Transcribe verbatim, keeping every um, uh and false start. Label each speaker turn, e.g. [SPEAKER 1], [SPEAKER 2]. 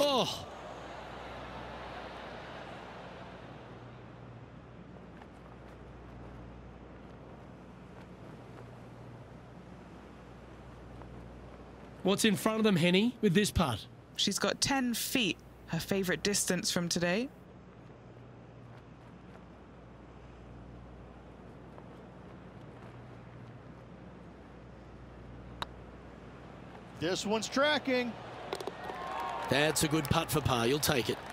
[SPEAKER 1] Oh. What's in front of them, Henny, with this putt?
[SPEAKER 2] She's got ten feet, her favourite distance from today.
[SPEAKER 3] This one's tracking.
[SPEAKER 1] That's a good putt for par. You'll take it.